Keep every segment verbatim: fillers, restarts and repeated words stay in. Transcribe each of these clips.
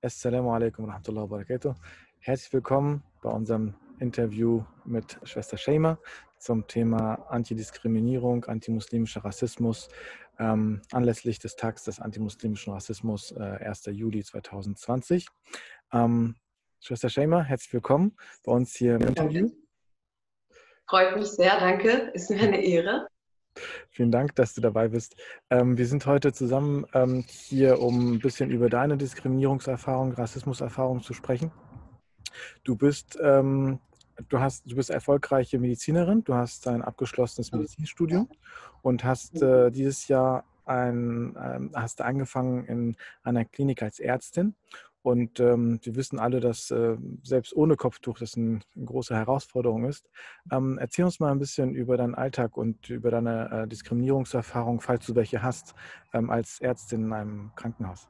Assalamu alaikum wa rahmatullahi wa barakatuh. Herzlich willkommen bei unserem Interview mit Schwester Shaima zum Thema Antidiskriminierung, antimuslimischer Rassismus, ähm, anlässlich des Tags des antimuslimischen Rassismus, äh, ersten Juli zweitausendzwanzig. Ähm, Schwester Shaima, herzlich willkommen bei uns hier im Interview. Freut mich sehr, danke. Ist mir eine Ehre. Vielen Dank, dass du dabei bist. Ähm, wir sind heute zusammen ähm, hier, um ein bisschen über deine Diskriminierungserfahrung, Rassismuserfahrung zu sprechen. Du bist, ähm, du hast, du bist erfolgreiche Medizinerin, du hast ein abgeschlossenes Medizinstudium und hast äh, dieses Jahr ein, ähm, hast angefangen in einer Klinik als Ärztin. Und ähm, wir wissen alle, dass äh, selbst ohne Kopftuch das ein, eine große Herausforderung ist. Ähm, erzähl uns mal ein bisschen über deinen Alltag und über deine äh, Diskriminierungserfahrung, falls du welche hast, ähm, als Ärztin in einem Krankenhaus.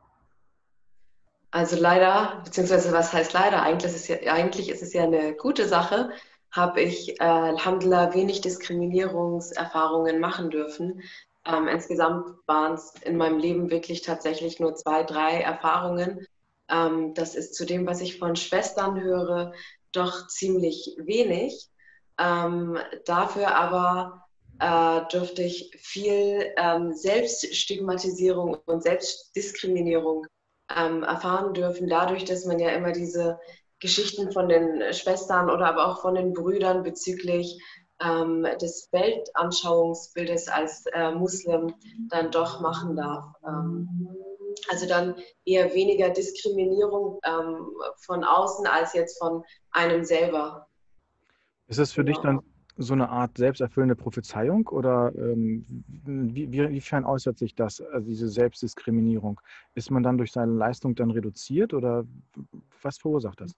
Also leider, beziehungsweise was heißt leider, eigentlich ist es ja, eigentlich ist es ja eine gute Sache, habe ich äh, Alhamdulillah wenig Diskriminierungserfahrungen machen dürfen. Ähm, insgesamt waren es in meinem Leben wirklich tatsächlich nur zwei, drei Erfahrungen. Ähm, das ist zu dem, was ich von Schwestern höre, doch ziemlich wenig. Ähm, dafür aber äh, dürfte ich viel ähm, Selbststigmatisierung und Selbstdiskriminierung ähm, erfahren dürfen, dadurch, dass man ja immer diese Geschichten von den Schwestern oder aber auch von den Brüdern bezüglich ähm, des Weltanschauungsbildes als äh, Muslim dann doch machen darf. Ähm, also dann eher weniger Diskriminierung ähm, von außen als jetzt von einem selber. Ist es für dich Genau. dann so eine Art selbsterfüllende Prophezeiung oder ähm, wie, wie, inwiefern äußert sich das, also diese Selbstdiskriminierung? Ist man dann durch seine Leistung dann reduziert oder was verursacht das?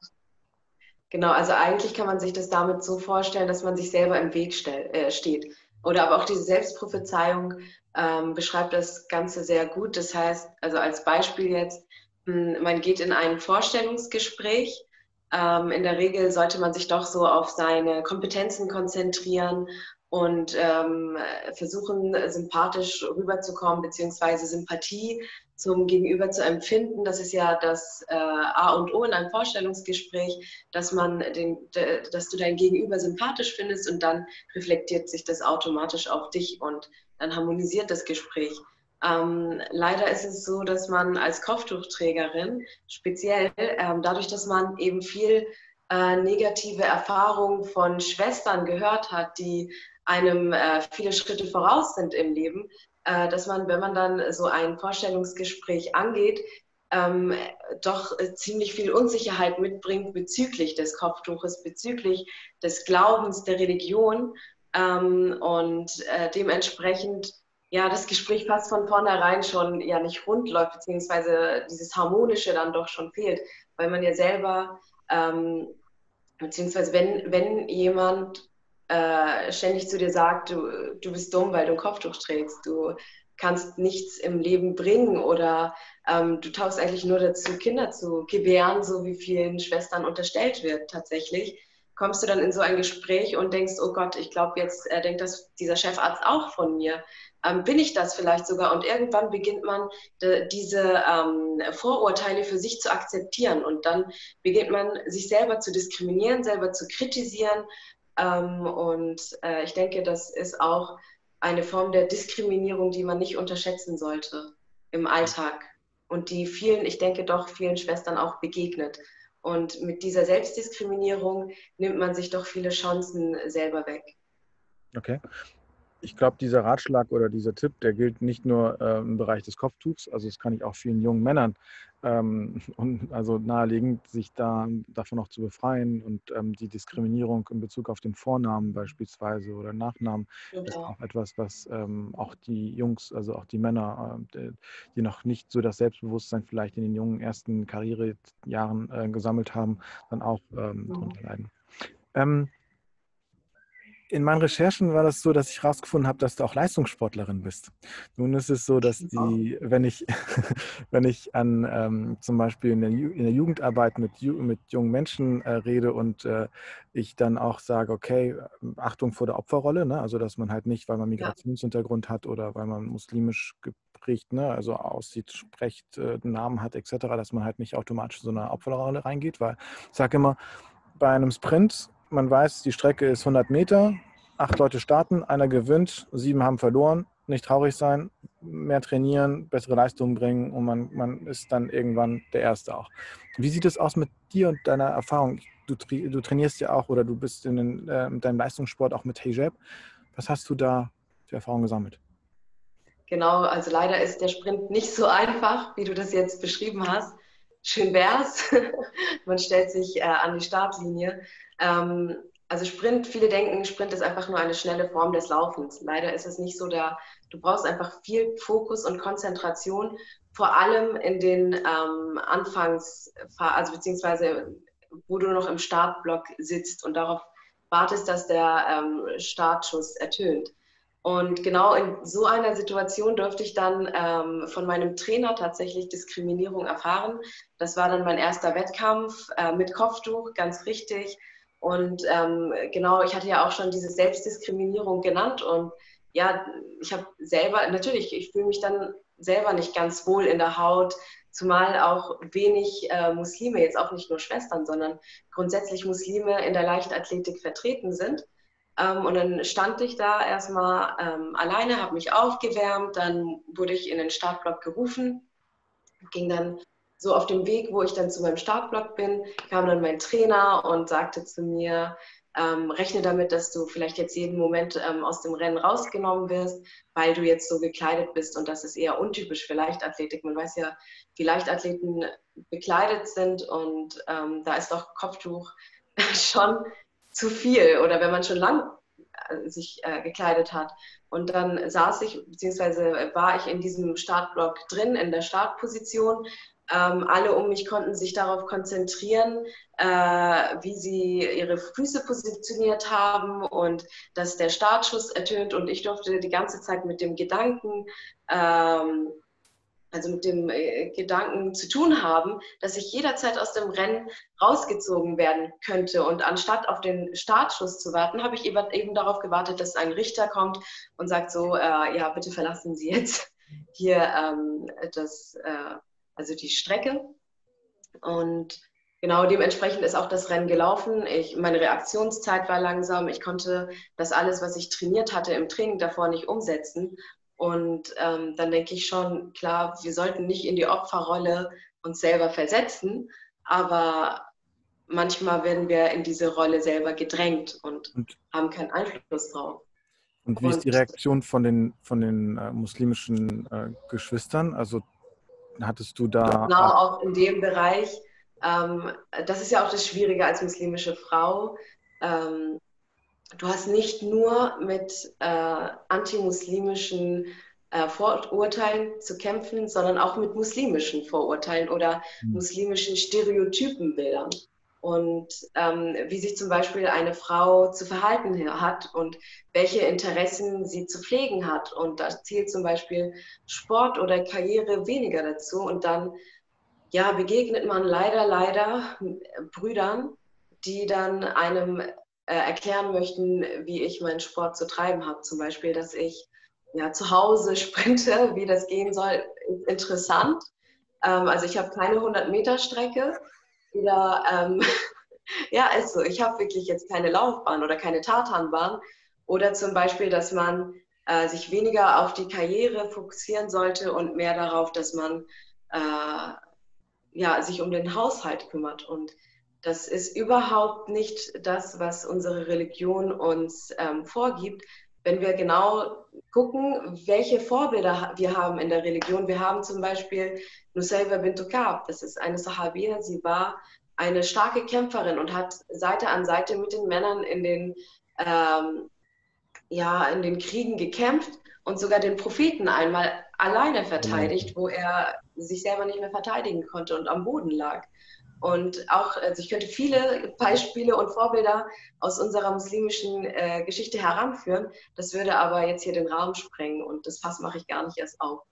Genau, also eigentlich kann man sich das damit so vorstellen, dass man sich selber im Weg stell, äh, steht. Oder aber auch diese Selbstprophezeiung ähm, beschreibt das Ganze sehr gut. Das heißt, also als Beispiel jetzt, mh, man geht in ein Vorstellungsgespräch. Ähm, in der Regel sollte man sich doch so auf seine Kompetenzen konzentrieren und ähm, versuchen, sympathisch rüberzukommen, beziehungsweise Sympathie zum Gegenüber zu empfinden. Das ist ja das äh, A und O in einem Vorstellungsgespräch, dass man den, de, dass du dein Gegenüber sympathisch findest und dann reflektiert sich das automatisch auf dich und dann harmonisiert das Gespräch. Ähm, leider ist es so, dass man als Kopftuchträgerin speziell ähm, dadurch, dass man eben viel äh, negative Erfahrungen von Schwestern gehört hat, die einem äh, viele Schritte voraus sind im Leben, äh, dass man, wenn man dann so ein Vorstellungsgespräch angeht, ähm, doch äh, ziemlich viel Unsicherheit mitbringt bezüglich des Kopftuches, bezüglich des Glaubens, der Religion ähm, und äh, dementsprechend ja das Gespräch fast von vornherein schon ja nicht rund läuft, beziehungsweise dieses Harmonische dann doch schon fehlt, weil man ja selber, ähm, beziehungsweise wenn, wenn jemand äh, ständig zu dir sagt, du, du bist dumm, weil du ein Kopftuch trägst, du kannst nichts im Leben bringen oder ähm, du taugst eigentlich nur dazu, Kinder zu gebären, so wie vielen Schwestern unterstellt wird tatsächlich, kommst du dann in so ein Gespräch und denkst, oh Gott, ich glaube, jetzt äh, denkt das dieser Chefarzt auch von mir. Ähm, bin ich das vielleicht sogar? Und irgendwann beginnt man de, diese ähm, Vorurteile für sich zu akzeptieren und dann beginnt man sich selber zu diskriminieren, selber zu kritisieren. Ähm, und äh, ich denke, das ist auch eine Form der Diskriminierung, die man nicht unterschätzen sollte im Alltag und die vielen, ich denke doch, vielen Schwestern auch begegnet. Und mit dieser Selbstdiskriminierung nimmt man sich doch viele Chancen selber weg. Okay. Ich glaube, dieser Ratschlag oder dieser Tipp, der gilt nicht nur äh, im Bereich des Kopftuchs, also das kann ich auch vielen jungen Männern ähm, und also nahelegen, sich da davon auch zu befreien und ähm, die Diskriminierung in Bezug auf den Vornamen beispielsweise oder Nachnamen ist Genau. auch etwas, was ähm, auch die Jungs, also auch die Männer, äh, die noch nicht so das Selbstbewusstsein vielleicht in den jungen ersten Karrierejahren äh, gesammelt haben, dann auch ähm, darunter leiden. Ähm, In meinen Recherchen war das so, dass ich herausgefunden habe, dass du auch Leistungssportlerin bist. Nun ist es so, dass die, wenn ich, wenn ich an ähm, zum Beispiel in der, Ju in der Jugendarbeit mit, Ju mit jungen Menschen äh, rede und äh, ich dann auch sage, okay, Achtung vor der Opferrolle, ne? Also dass man halt nicht, weil man Ja, Migrationshintergrund hat oder weil man muslimisch geprägt, ne? Also aussieht, spricht, äh, einen Namen hat et cetera, dass man halt nicht automatisch in so eine Opferrolle reingeht, weil ich sage immer, bei einem Sprint, man weiß, die Strecke ist hundert Meter, acht Leute starten, einer gewinnt, sieben haben verloren. Nicht traurig sein, mehr trainieren, bessere Leistungen bringen und man, man ist dann irgendwann der Erste auch. Wie sieht es aus mit dir und deiner Erfahrung? Du, du trainierst ja auch oder du bist in den, äh, mit deinem Leistungssport auch mit Hijab. Was hast du da für Erfahrungen gesammelt? genau. Also leider ist der Sprint nicht so einfach, wie du das jetzt beschrieben hast. Schön wär's. Man stellt sich äh, an die Startlinie. Ähm, also Sprint, viele denken, Sprint ist einfach nur eine schnelle Form des Laufens. Leider ist es nicht so. Da, du brauchst einfach viel Fokus und Konzentration, vor allem in den ähm, Anfangs, also beziehungsweise wo du noch im Startblock sitzt und darauf wartest, dass der ähm, Startschuss ertönt. Und genau in so einer Situation durfte ich dann ähm, von meinem Trainer tatsächlich Diskriminierung erfahren. Das war dann mein erster Wettkampf äh, mit Kopftuch, ganz richtig. Und ähm, genau, ich hatte ja auch schon diese Selbstdiskriminierung genannt. Und ja, ich habe selber, natürlich, ich fühle mich dann selber nicht ganz wohl in der Haut, zumal auch wenig äh, Muslime, jetzt auch nicht nur Schwestern, sondern grundsätzlich Muslime in der Leichtathletik vertreten sind. Ähm, und dann stand ich da erstmal ähm, alleine, habe mich aufgewärmt, dann wurde ich in den Startblock gerufen, ging dann so auf dem Weg, wo ich dann zu meinem Startblock bin, kam dann mein Trainer und sagte zu mir, ähm, rechne damit, dass du vielleicht jetzt jeden Moment ähm, aus dem Rennen rausgenommen wirst, weil du jetzt so gekleidet bist und das ist eher untypisch für Leichtathletik. Man weiß ja, wie Leichtathleten bekleidet sind und ähm, da ist doch Kopftuch schon zu viel oder wenn man schon lang äh, sich äh, gekleidet hat. Und dann saß ich, beziehungsweise war ich in diesem Startblock drin, in der Startposition. Ähm, alle um mich konnten sich darauf konzentrieren, äh, wie sie ihre Füße positioniert haben und dass der Startschuss ertönt. Und ich durfte die ganze Zeit mit dem Gedanken ähm, also mit dem äh, Gedanken zu tun haben, dass ich jederzeit aus dem Rennen rausgezogen werden könnte. Und anstatt auf den Startschuss zu warten, habe ich eben, eben darauf gewartet, dass ein Richter kommt und sagt so, äh, ja, bitte verlassen Sie jetzt hier ähm, das, äh, also die Strecke. Und genau dementsprechend ist auch das Rennen gelaufen. Ich, meine Reaktionszeit war langsam. Ich konnte das alles, was ich trainiert hatte im Training davor, nicht umsetzen. Und ähm, dann denke ich schon, klar, wir sollten nicht in die Opferrolle uns selber versetzen, aber manchmal werden wir in diese Rolle selber gedrängt und Und, haben keinen Einfluss drauf. und wie ist die Und Reaktion von den, von den äh, muslimischen äh, Geschwistern? Also hattest du da genau auch... auch in dem Bereich, ähm, das ist ja auch das Schwierige als muslimische Frau. Ähm, Du hast nicht nur mit äh, antimuslimischen äh, Vorurteilen zu kämpfen, sondern auch mit muslimischen Vorurteilen oder Hm. muslimischen Stereotypenbildern. Und ähm, wie sich zum Beispiel eine Frau zu verhalten hat und welche Interessen sie zu pflegen hat. Und da zählt zum Beispiel Sport oder Karriere weniger dazu. Und dann ja, begegnet man leider, leider Brüdern, die dann einem äh, erklären möchten, wie ich meinen Sport zu treiben habe. Zum Beispiel, dass ich ja, zu Hause sprinte, wie das gehen soll, ist interessant. Ähm, also ich habe keine hundert-Meter-Strecke. Oder ähm, ja, ist so. Ich habe wirklich jetzt keine Laufbahn oder keine Tatanbahn. Oder zum Beispiel, dass man äh, sich weniger auf die Karriere fokussieren sollte und mehr darauf, dass man äh, ja, sich um den Haushalt kümmert. Und das ist überhaupt nicht das, was unsere Religion uns ähm, vorgibt. Wenn wir genau gucken, welche Vorbilder wir haben in der Religion. Wir haben zum Beispiel Nusayba bint Ka'b, das ist eine Sahabia, sie war eine starke Kämpferin und hat Seite an Seite mit den Männern in den, ähm, ja, in den Kriegen gekämpft und sogar den Propheten einmal alleine verteidigt, wo er sich selber nicht mehr verteidigen konnte und am Boden lag. Und auch, also ich könnte viele Beispiele und Vorbilder aus unserer muslimischen äh, Geschichte heranführen. Das würde aber jetzt hier den Rahmen sprengen und das Fass mache ich gar nicht erst auf.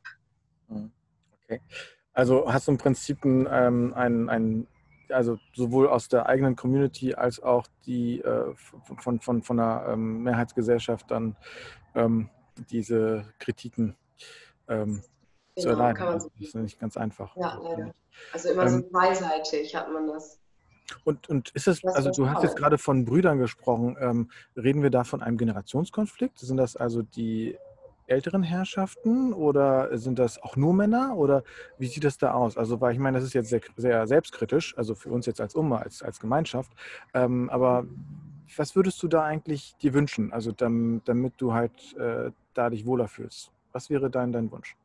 Okay. Also hast du im Prinzip ein, ähm, ein, ein also sowohl aus der eigenen Community als auch die äh, von, von, von der ähm, Mehrheitsgesellschaft dann ähm, diese Kritiken ähm, zu Genau, erleiden. kann man Also so das ist sagen. nicht ganz einfach. Ja, leider. Also immer so Ähm, zweiseitig hat man das. und, und ist es, Das also wäre du hast jetzt schade. gerade von Brüdern gesprochen, ähm, reden wir da von einem Generationskonflikt? Sind das also die älteren Herrschaften oder sind das auch nur Männer oder wie sieht das da aus? Also, weil ich meine, das ist jetzt sehr, sehr selbstkritisch, also für uns jetzt als Umma, als, als Gemeinschaft, ähm, aber was würdest du da eigentlich dir wünschen, also dam, damit du halt äh, da dich wohler fühlst? Was wäre dein, dein Wunsch?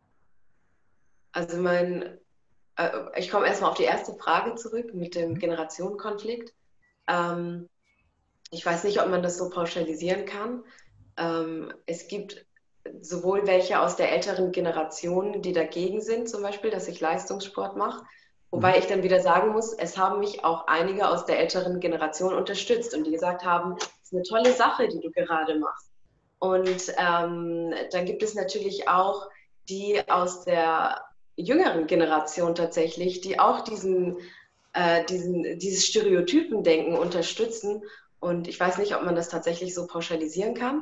Also mein, äh, ich komme erstmal auf die erste Frage zurück mit dem Mhm. Generationenkonflikt. Ähm, ich weiß nicht, ob man das so pauschalisieren kann. Ähm, es gibt sowohl welche aus der älteren Generation, die dagegen sind, zum Beispiel, dass ich Leistungssport mache. Mhm. Wobei ich dann wieder sagen muss, es haben mich auch einige aus der älteren Generation unterstützt und die gesagt haben, es ist eine tolle Sache, die du gerade machst. Und ähm, dann gibt es natürlich auch die aus der jüngeren Generation tatsächlich, die auch diesen, äh, diesen, dieses Stereotypendenken unterstützen. Und ich weiß nicht, ob man das tatsächlich so pauschalisieren kann.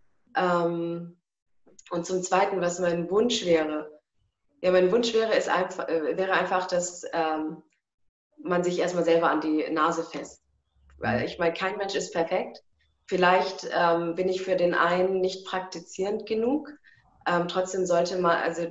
Ähm, und zum Zweiten, was mein Wunsch wäre. Ja, mein Wunsch wäre, es einfach, äh, wäre einfach, dass ähm, man sich erstmal selber an die Nase fasst. Weil Mhm. ich meine, kein Mensch ist perfekt. Vielleicht ähm, bin ich für den einen nicht praktizierend genug. Ähm, trotzdem sollte man, also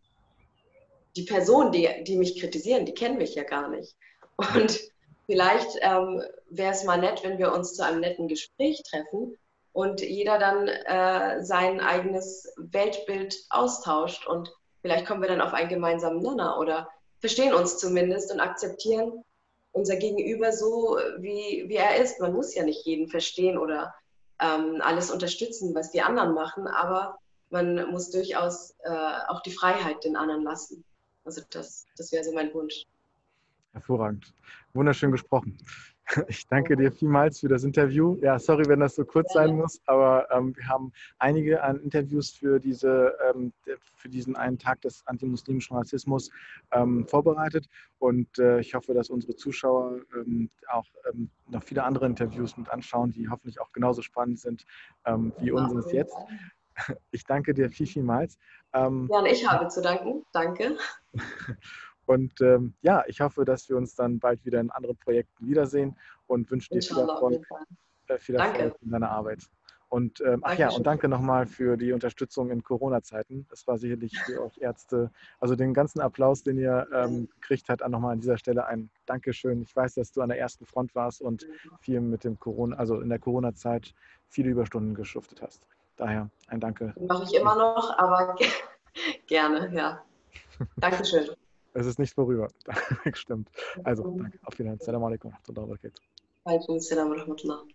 die Personen, die, die mich kritisieren, die kennen mich ja gar nicht. Und vielleicht ähm, wäre es mal nett, wenn wir uns zu einem netten Gespräch treffen und jeder dann äh, sein eigenes Weltbild austauscht und vielleicht kommen wir dann auf einen gemeinsamen Nenner oder verstehen uns zumindest und akzeptieren unser Gegenüber so, wie, wie er ist. Man muss ja nicht jeden verstehen oder ähm, alles unterstützen, was die anderen machen, aber man muss durchaus äh, auch die Freiheit den anderen lassen. Also das, das wäre so mein Wunsch. Hervorragend. Wunderschön gesprochen. Ich danke dir vielmals für das Interview. Ja, sorry, wenn das so kurz sein Gerne. muss, aber ähm, wir haben einige an Interviews für, diese, ähm, für diesen einen Tag des antimuslimischen Rassismus ähm, vorbereitet und äh, ich hoffe, dass unsere Zuschauer ähm, auch ähm, noch viele andere Interviews mit anschauen, die hoffentlich auch genauso spannend sind ähm, wie Ja, auf unseres jeden jetzt. Fall. Ich danke dir viel, vielmals. Ähm, Ja, und ich habe zu danken. Danke. Und ähm, ja, ich hoffe, dass wir uns dann bald wieder in anderen Projekten wiedersehen und wünsche dir viel Inshallah, auf Erfolg, jeden Fall. äh, viel Erfolg Danke. in deiner Arbeit. Und ähm, ach ja, und Dankeschön. danke nochmal für die Unterstützung in Corona-Zeiten. Das war sicherlich für euch Ärzte, also den ganzen Applaus, den ihr ähm, gekriegt habt, nochmal an dieser Stelle ein Dankeschön. Ich weiß, dass du an der ersten Front warst und viel mit dem Corona, also in der Corona-Zeit viele Überstunden geschuftet hast. Daher ein Danke. Mache ich immer noch, aber gerne, ja. Dankeschön. Es ist nicht vorüber. Stimmt. Also, danke. Auf Wiedersehen. Assalamu alaikum wa rahmatullahi wa barakatuh. Waalaikum Assalam wa rahmatullah.